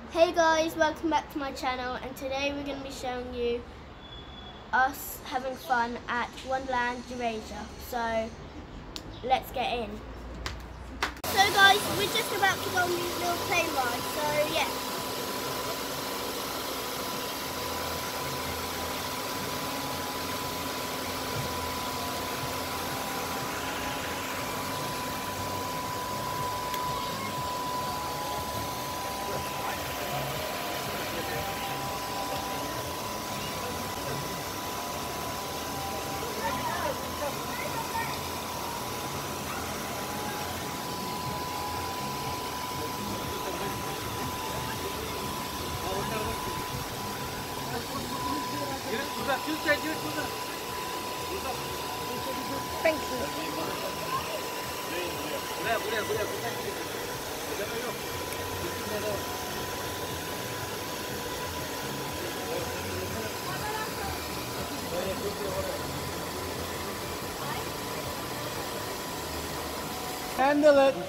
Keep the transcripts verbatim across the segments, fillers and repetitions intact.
Hey guys, welcome back to my channel, and today we're going to be showing you us having fun at Wonderland Eurasia. So let's get in. So guys, we're just about to go on these little plane rides, so yeah. Thank you. Handle it.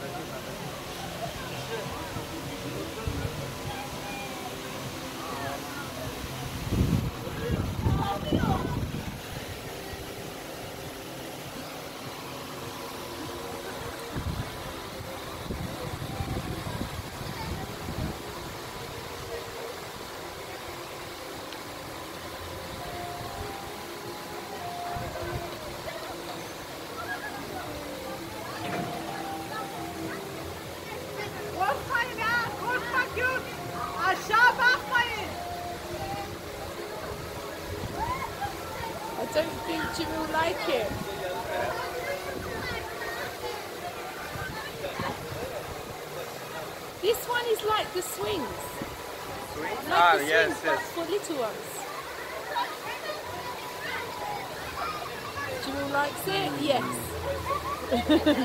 Korkmayın ya, korkmak yok. Aşağı bakmayın. I don't think you will like it. This one is like the swings. Swings? Like Ah, the yes, swings, but yes. for little ones. Jimmy likes it? Yes.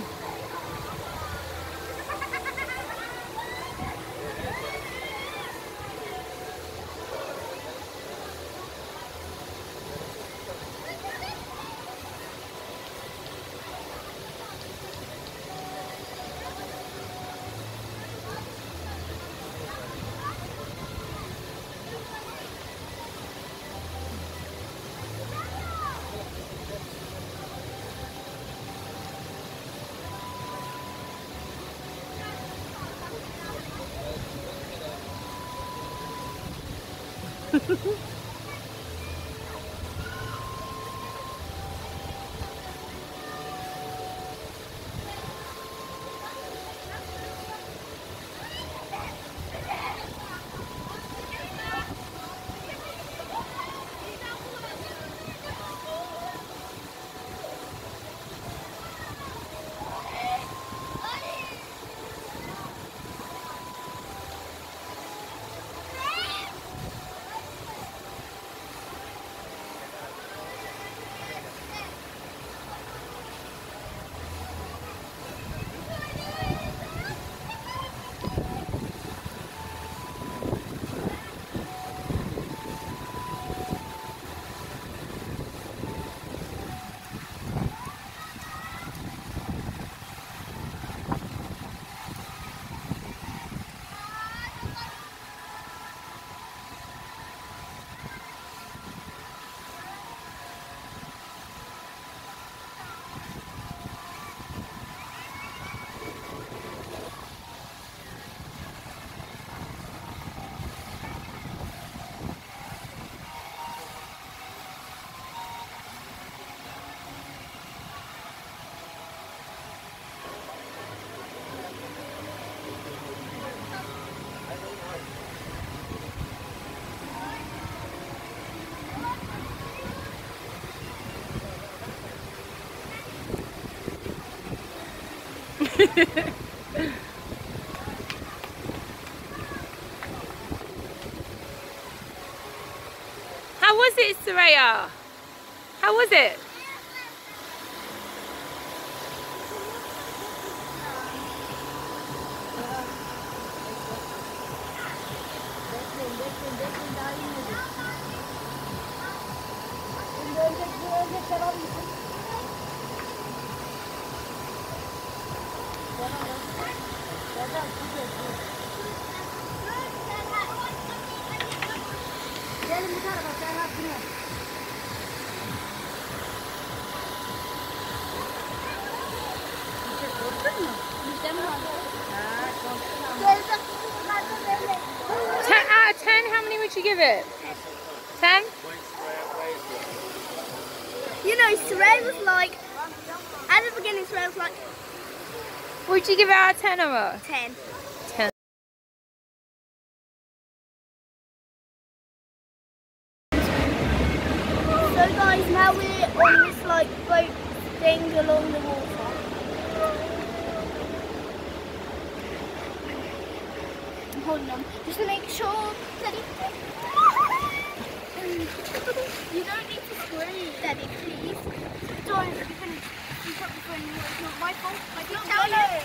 How was it, Soraya? How was it? Ten out of ten, how many would you give it? Ten? You know, Soraya was like, at the beginning Soraya was like, Would you give it out of ten or what? ten. ten. So guys, now we're on this like boat thing along the water. I'm holding on, just to make sure that it... You don't need to scream, Daddy, please. Don't, you can, you put the phone, it's not my fault, I did tell you.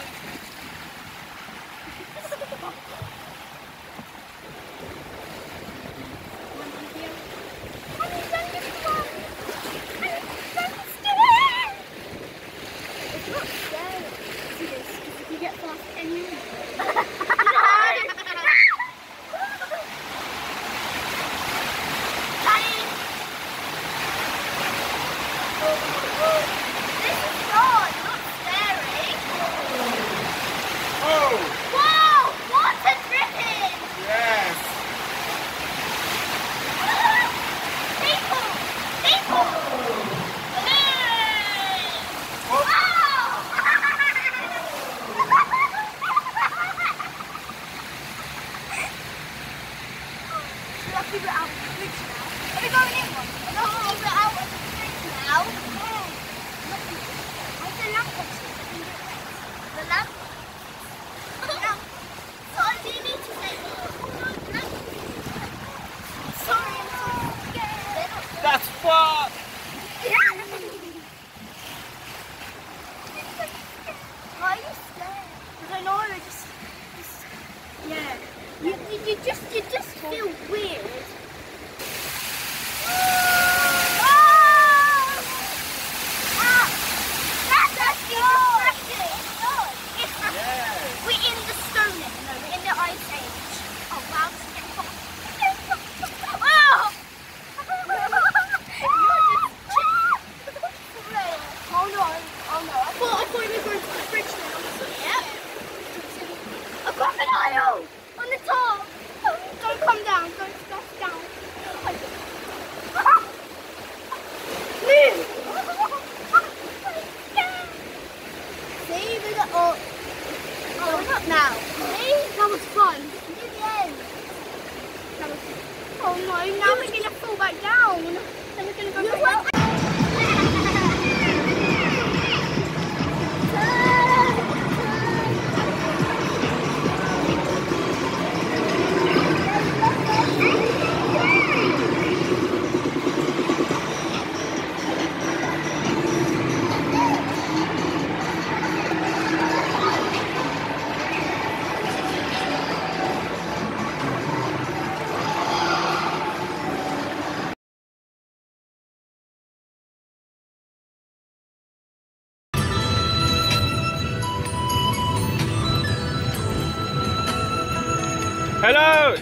That's fun! Why are you scared? I don't know, I just, just yeah. You, you, you just, you just feel weird. Oh! Ah! That's actually refreshing. It's refreshing. We're in the Stone Age, no, we're in the Ice Age. Oh wow, this is getting hot. Oh! Oh no, oh no, I thought, I thought you were going to the fridge then, honestly. Yep. A crocodile! On the top! Don't come down, don't splash down. Move! See, we got up. Oh, we're up now. See? That was fun. Near the end. That was... Oh no, now we're going to fall back down. Then we're going to go back up. Hello!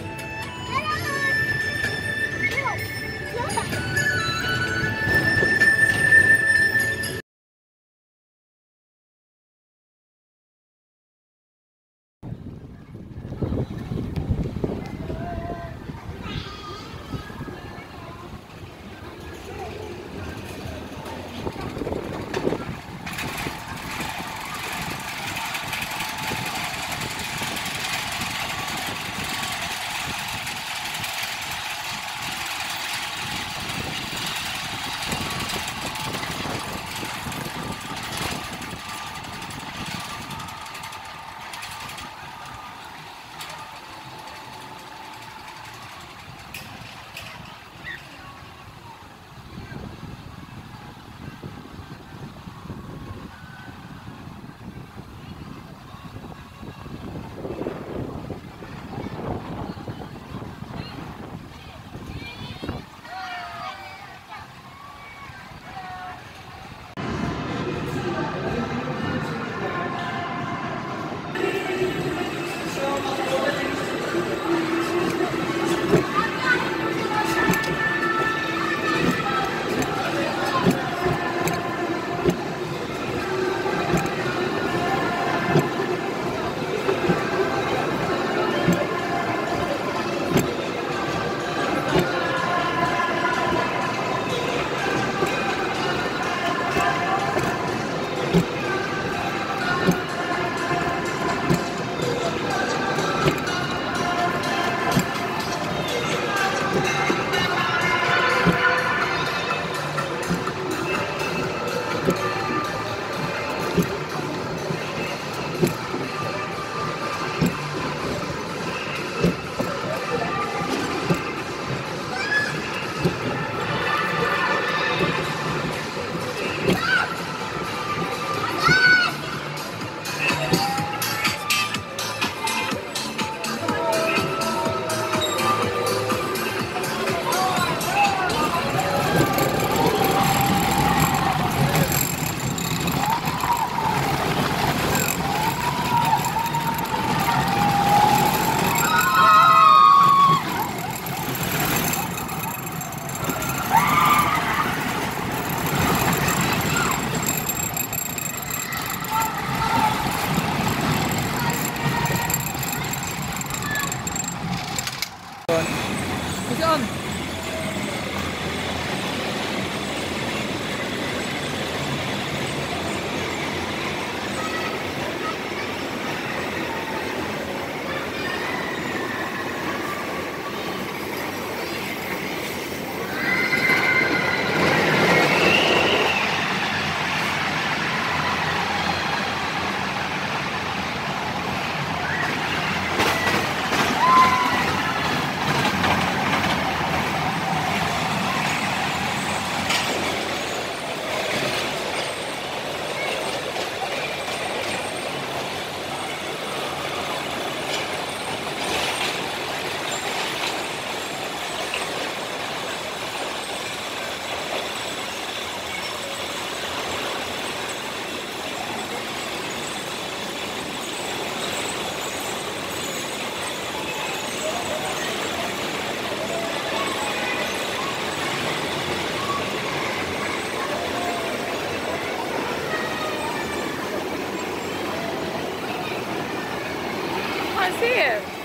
can't see him.